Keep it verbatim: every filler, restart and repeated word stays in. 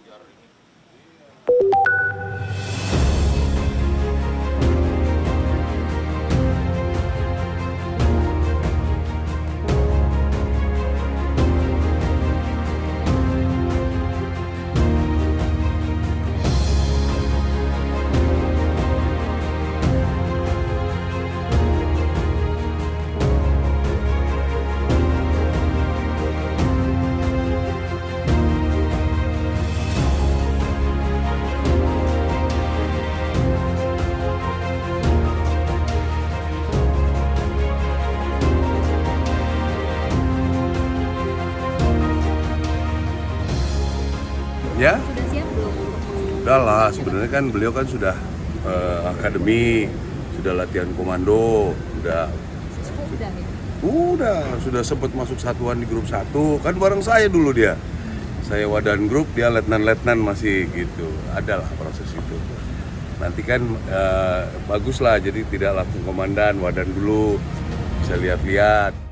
Ya, Sudah siap belum? udah lah. Sebenarnya kan beliau kan sudah uh, akademi, sudah latihan komando, udah, Oh, udah nih. udah, sudah sempat masuk satuan di grup satu. Kan bareng saya dulu dia. Saya Wadan Grup, dia letnan-letnan masih gitu. Adalah proses itu. Nanti kan uh, bagus lah, jadi tidak langsung komandan, Wadan dulu, bisa lihat-lihat.